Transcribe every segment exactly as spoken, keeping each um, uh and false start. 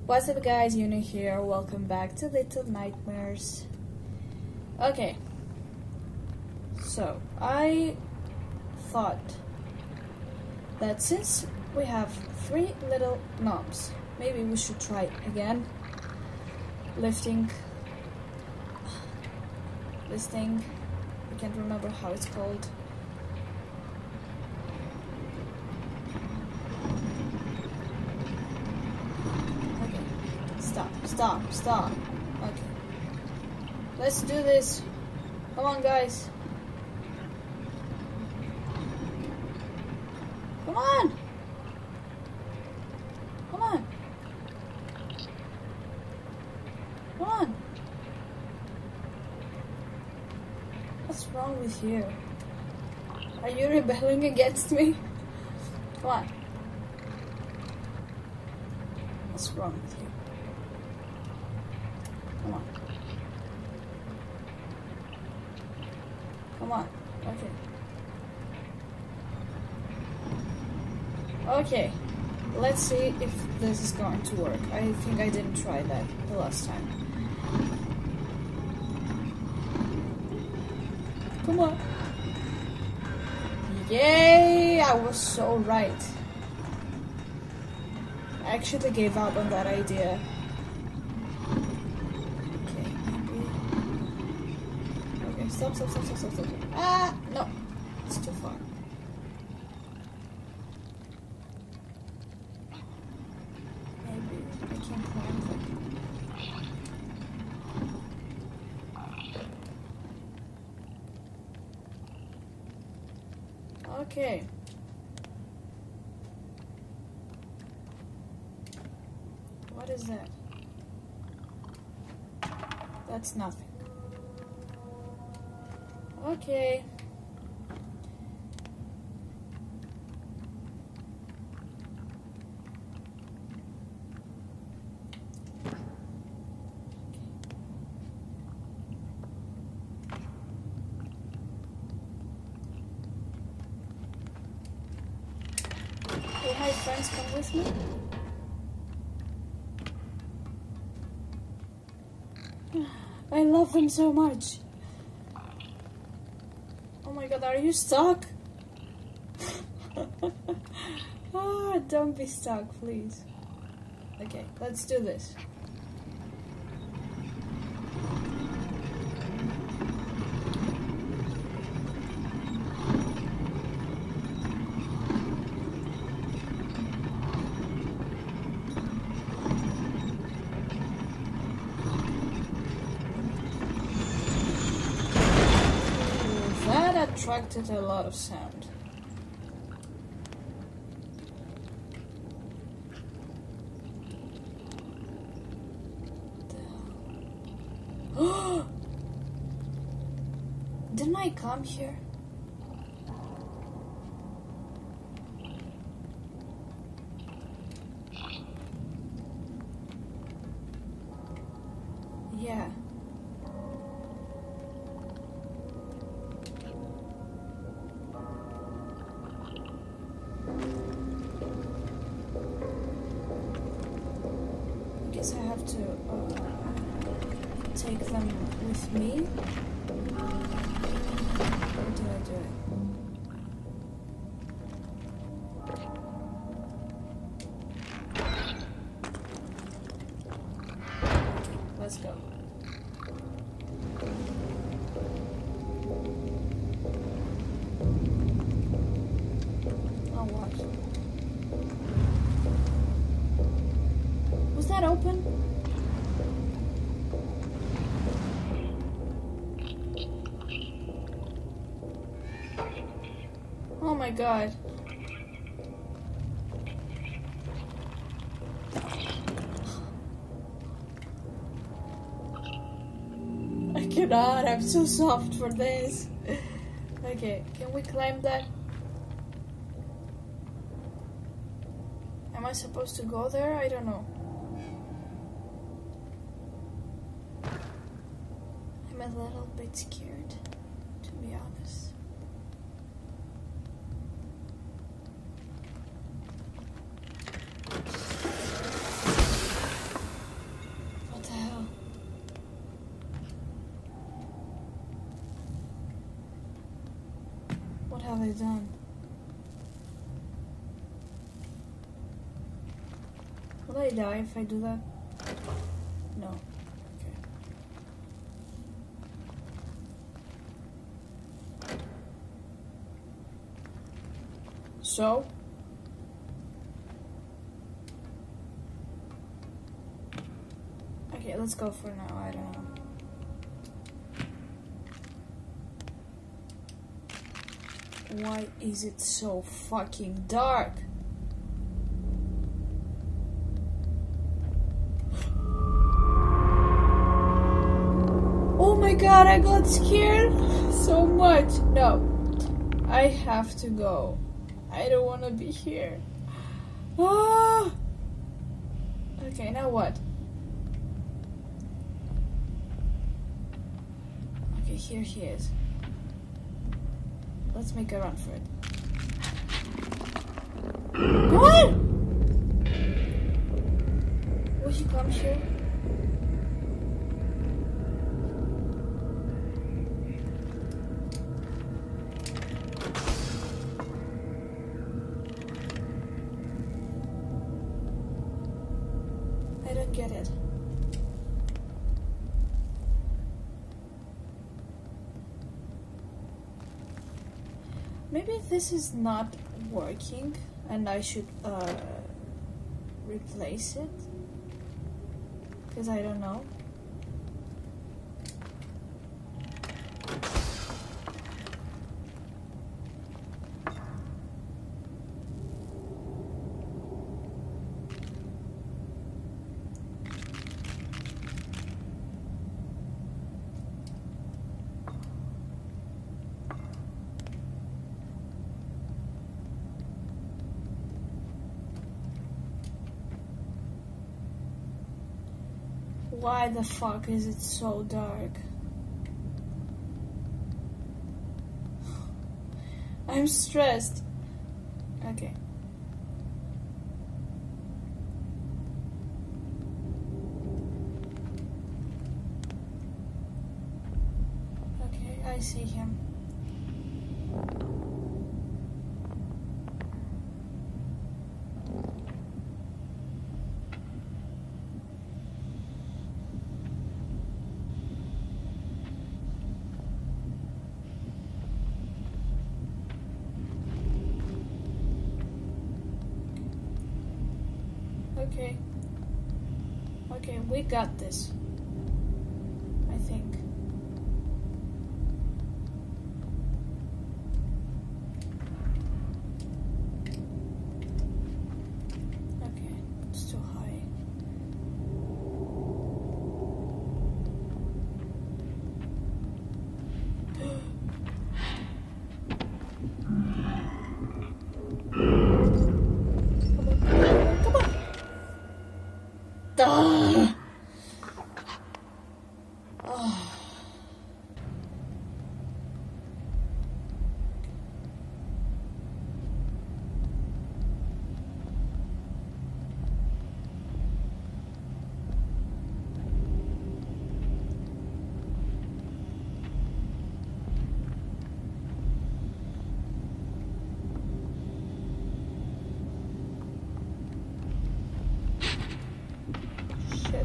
What's up guys, Uni here, welcome back to Little Nightmares. Okay, so I thought that since we have three little knobs, maybe we should try again lifting this thing. I can't remember how it's called. Stop, stop, stop. Okay. Let's do this. Come on, guys. Come on. Come on. Come on. What's wrong with you? Are you rebelling against me? Come on. What's wrong with you? Come on. Come on. Okay. Okay. Let's see if this is going to work. I think I didn't try that the last time. Come on. Yay! I was so right. I actually gave up on that idea. Stop, stop, stop, stop, stop, stop. Ah, no. It's too far. Maybe I can climb them. Okay. What is that? That's nothing. Okay. Will my friends come with me? I love them so much. Oh my god, are you stuck? Ah, don't be stuck, please. Okay, let's do this. Attracted a lot of sound. Oh! Didn't I come here? Yeah. I have to uh, take them with me. Or do I do it? Okay, let's go. I'll watch. Was that open? Oh my god. I cannot, I'm so soft for this. Okay, can we climb that? Am I supposed to go there? I don't know. I'm a little bit scared, to be honest. have I done? Will I die if I do that? No. Okay. So? Okay, let's go for now. I don't know. Why is it so fucking dark? Oh my god, I got scared so much. No, I have to go. I don't want to be here. Ah! Okay, now what? Okay, here he is. Let's make a run for it. What? Will you come here? I don't get it. Maybe this is not working and I should uh, replace it, because I don't know. Why the fuck is it so dark? I'm stressed. Okay. Okay, I see him. Okay. Okay, we got this. I think. Okay, it's too high. Duh. Oh. Shit.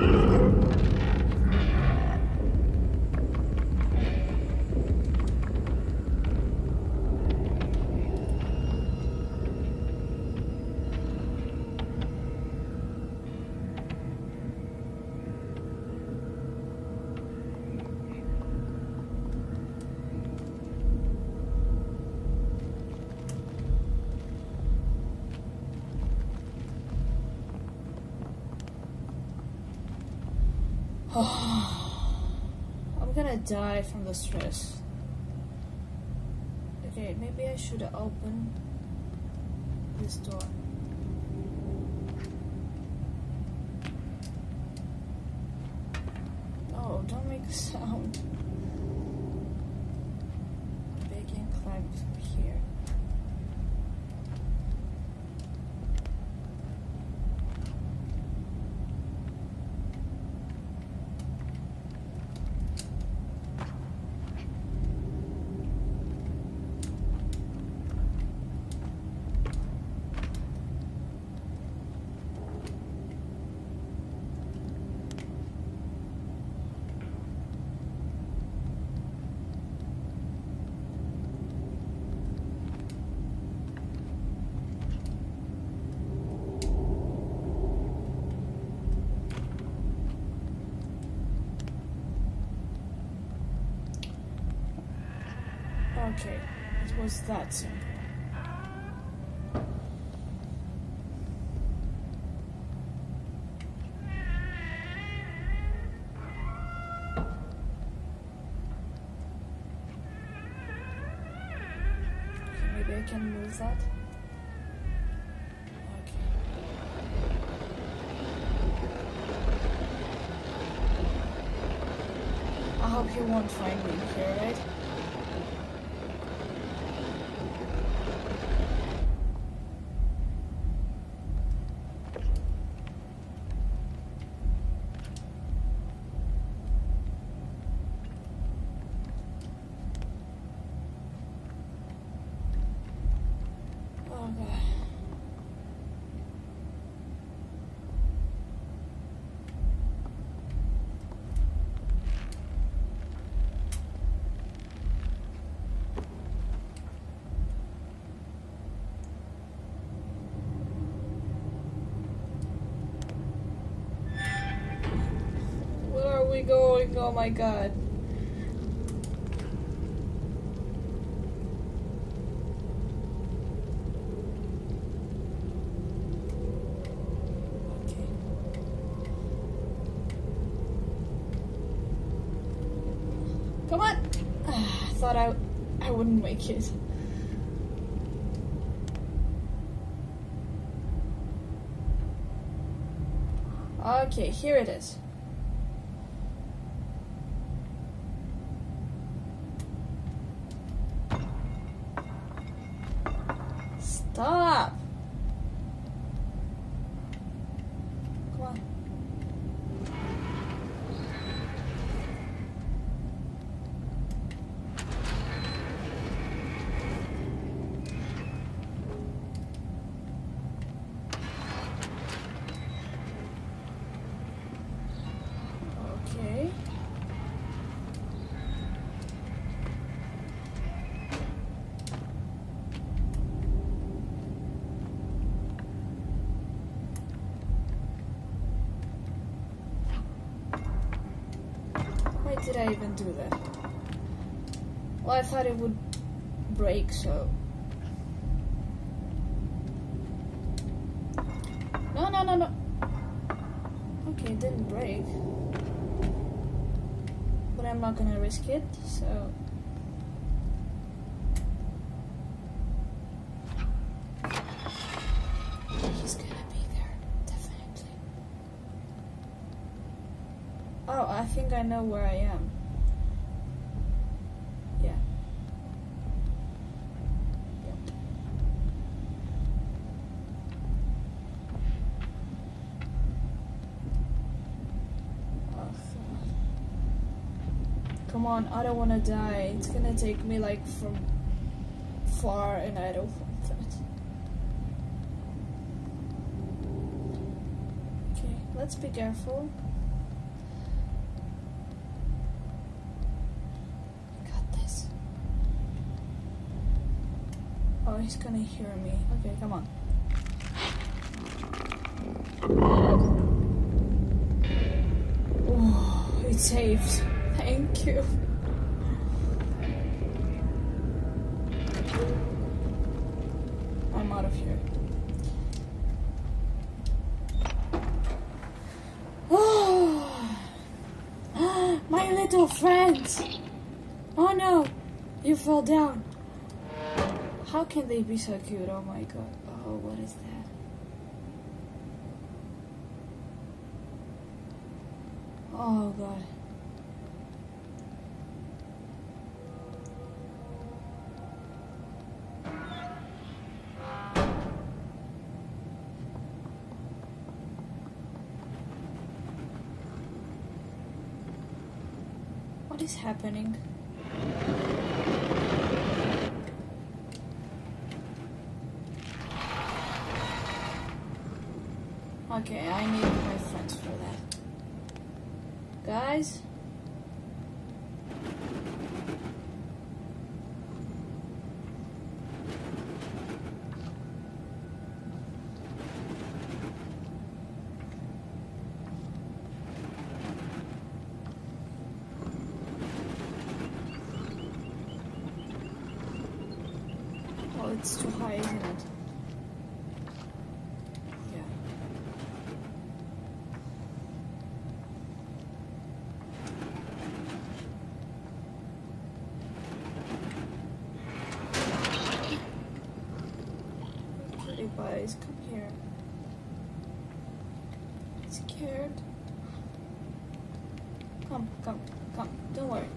I'm gonna die from the stress. Okay, maybe I should open this door. No, don't make a sound. Maybe I can climb through here. Okay, it was that simple. Okay, maybe I can move that. Okay. I hope he won't find me in here, right? Going, oh my god. Okay. Come on! I thought I, I wouldn't make it. Okay, here it is. Stop! Come on. Okay. Why did I even do that? Well, I thought it would break, so... No, no, no, no! Okay, it didn't break. But I'm not gonna risk it, so... He's gonna be there, definitely. Oh, I think I know where I am. Yeah. Yep. Oh, God. Come on, I don't want to die. It's gonna take me like from far and I don't want that. Okay, let's be careful. Oh, he's gonna hear me. Okay, come on. Oh, it saved. Thank you. I'm out of here. Oh, my little friend. Oh no, you fell down. How can they be so cute? Oh my god. Oh, what is that? Oh god. What is happening? Okay, I need my friends for that. Guys? It's too high, isn't it? Yeah. Pretty boys, come here. Scared? Come, come, come. Don't worry.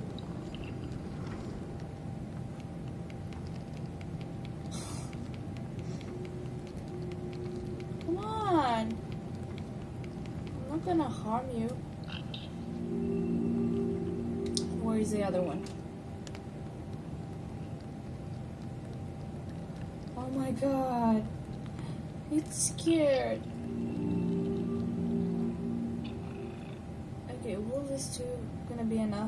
Come on. I'm not gonna harm you. Where is the other one? Oh my god. It's scared. Okay, will this two gonna be enough?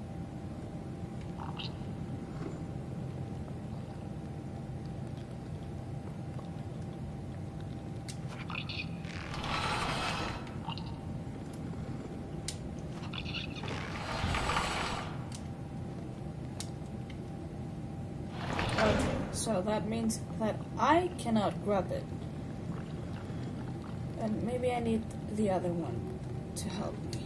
Okay, so that means that I cannot grab it. And maybe I need the other one to help me.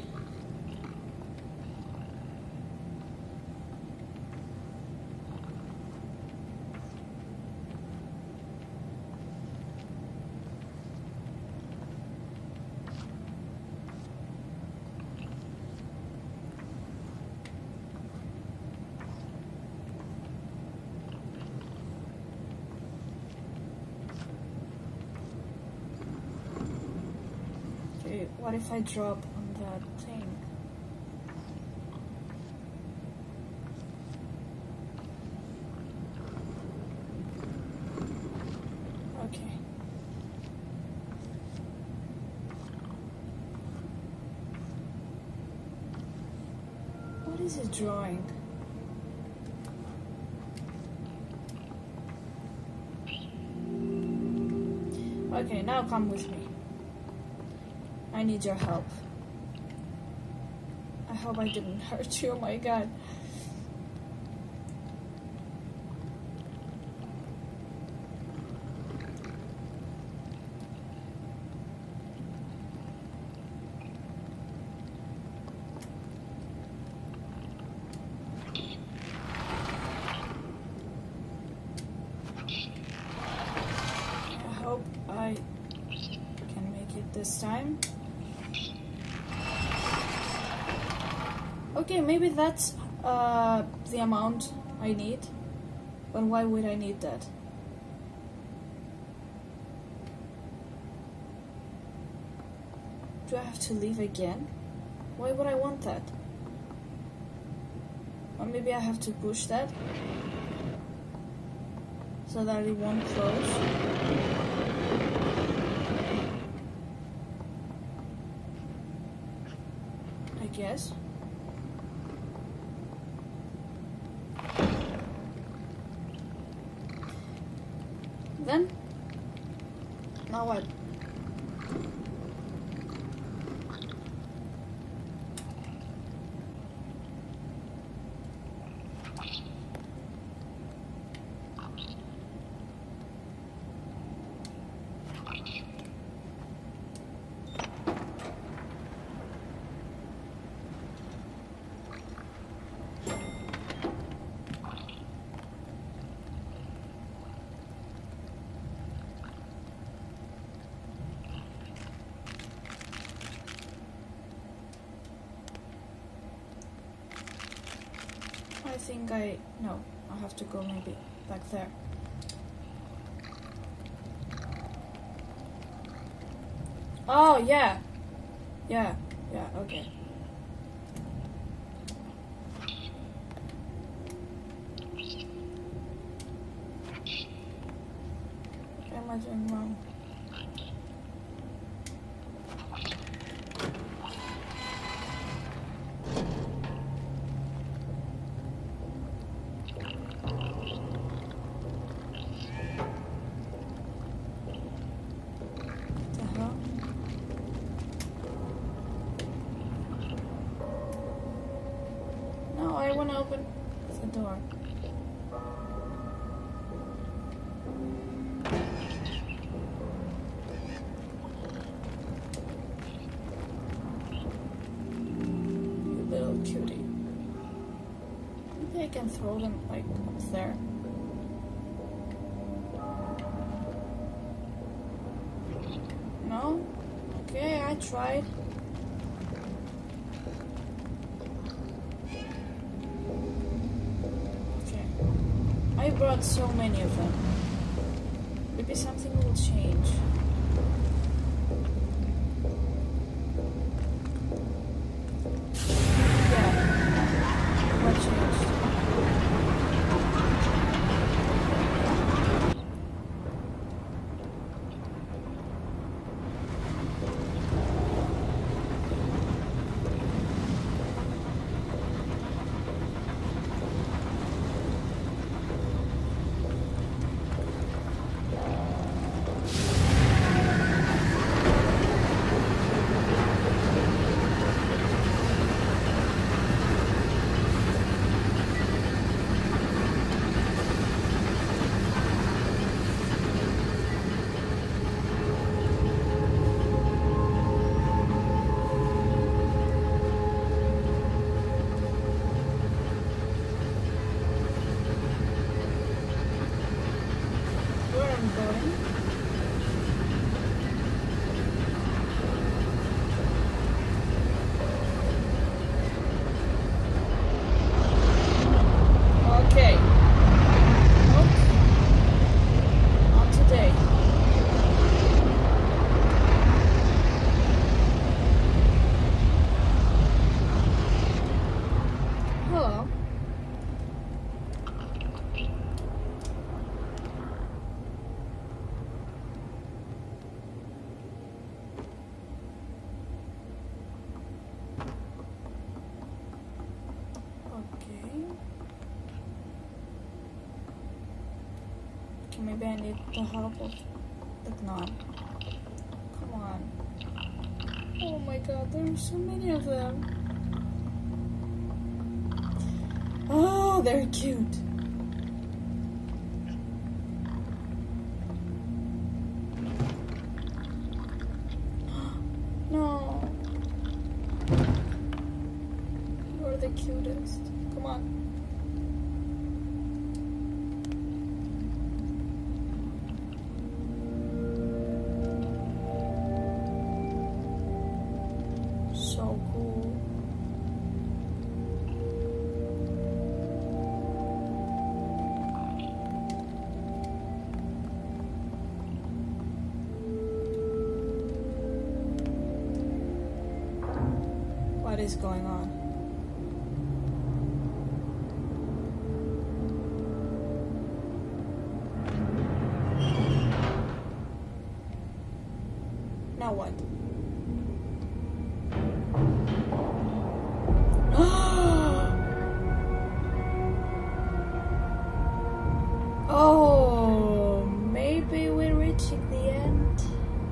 What if I drop on that thing? Okay. What is it drawing? Okay, now come with me. I need your help. I hope I didn't hurt you, oh my god. I hope I can make it this time. Okay, maybe that's uh, the amount I need, but why would I need that? Do I have to leave again? Why would I want that? Or maybe I have to push that so that it won't close. I guess. Then, now what? I think I... no, I have to go maybe back there. Oh, yeah. Yeah, yeah, okay. What am I doing wrong? I want to open the door. can throw them like up there. No? Okay, I tried. Okay. I brought so many of them. Maybe something will change. Maybe I need the help of the gnome. Come on. Oh my god, there are so many of them. Oh, they're cute. No. You're the cutest. Come on. So cool. What is going on? Now what? Oh, maybe we're reaching the end.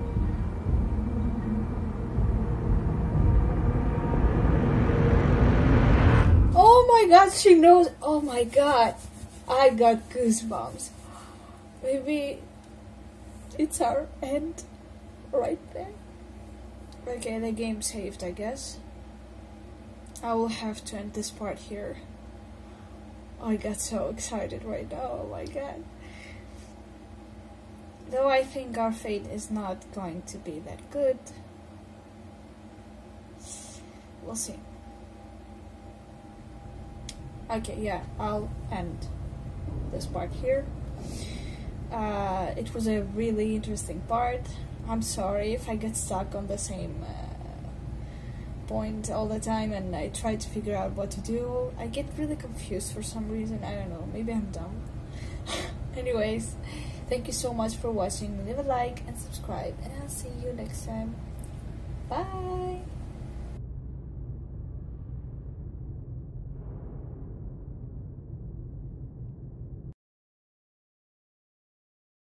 Oh my god, she knows. Oh my god, I got goosebumps. Maybe it's our end right there. Okay, the game saved, I guess. I will have to end this part here. I got so excited right now, oh my god. Though I think our fate is not going to be that good. We'll see. Okay, yeah, I'll end this part here. Uh, it was a really interesting part. I'm sorry if I get stuck on the same uh, point all the time and I try to figure out what to do. I get really confused for some reason. I don't know, maybe I'm dumb. Anyways, thank you so much for watching. Leave a like and subscribe, and I'll see you next time. Bye!